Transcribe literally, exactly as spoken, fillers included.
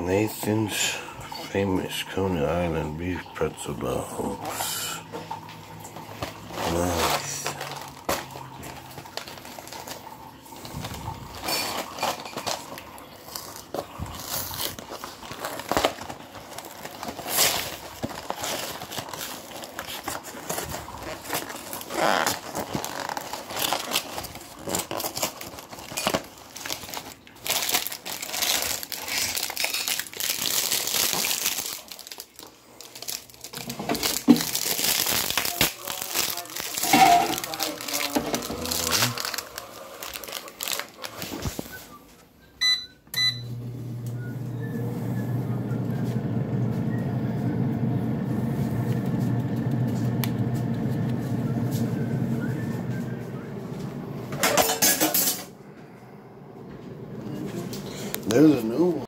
Nathan's famous Coney Island beef pretzel dogs. Nice. There's a new one.